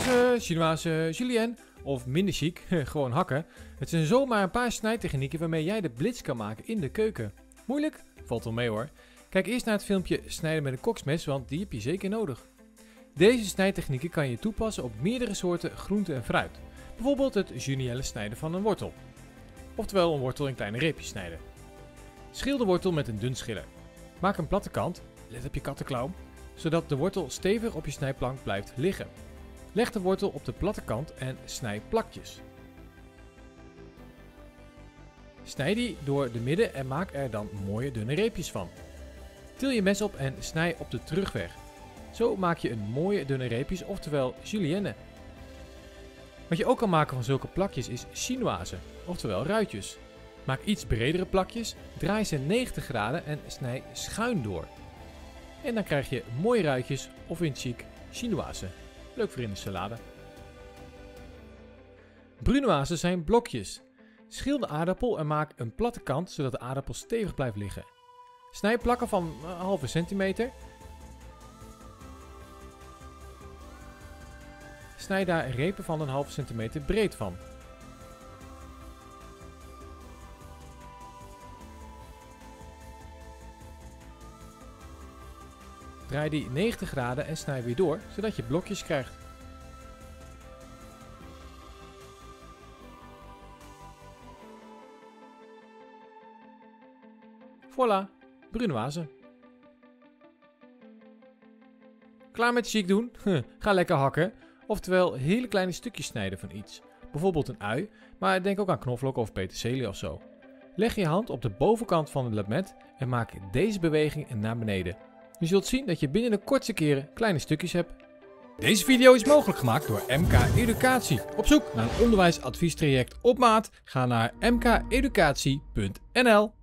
chinoise, julienne of minder chic, gewoon hakken. Het zijn zomaar een paar snijtechnieken waarmee jij de blitz kan maken in de keuken. Moeilijk? Valt wel mee hoor. Kijk eerst naar het filmpje snijden met een koksmes, want die heb je zeker nodig. Deze snijtechnieken kan je toepassen op meerdere soorten groente en fruit. Bijvoorbeeld het julienne snijden van een wortel. Oftewel een wortel in kleine reepjes snijden. Schil de wortel met een dun schiller. Maak een platte kant, let op je kattenklauw, zodat de wortel stevig op je snijplank blijft liggen. Leg de wortel op de platte kant en snij plakjes. Snij die door de midden en maak er dan mooie dunne reepjes van. Til je mes op en snij op de terugweg. Zo maak je een mooie dunne reepjes, oftewel julienne. Wat je ook kan maken van zulke plakjes is chinoise, oftewel ruitjes. Maak iets bredere plakjes, draai ze 90 graden en snij schuin door. En dan krijg je mooie ruitjes of in het chic chinoise. Leuk voor in de salade. Brunoise zijn blokjes. Schil de aardappel en maak een platte kant zodat de aardappel stevig blijft liggen. Snij plakken van een halve centimeter. Snij daar repen van een halve centimeter breed van. Draai die 90 graden en snij weer door, zodat je blokjes krijgt. Voilà, brunoise. Klaar met chic doen? Ga lekker hakken. Oftewel hele kleine stukjes snijden van iets. Bijvoorbeeld een ui, maar denk ook aan knoflook of peterselie of zo. Leg je hand op de bovenkant van het lamet en maak deze beweging naar beneden. Je zult zien dat je binnen de kortste keren kleine stukjes hebt. Deze video is mogelijk gemaakt door MK Educatie. Op zoek naar een onderwijsadviestraject op maat? Ga naar mkeducatie.nl.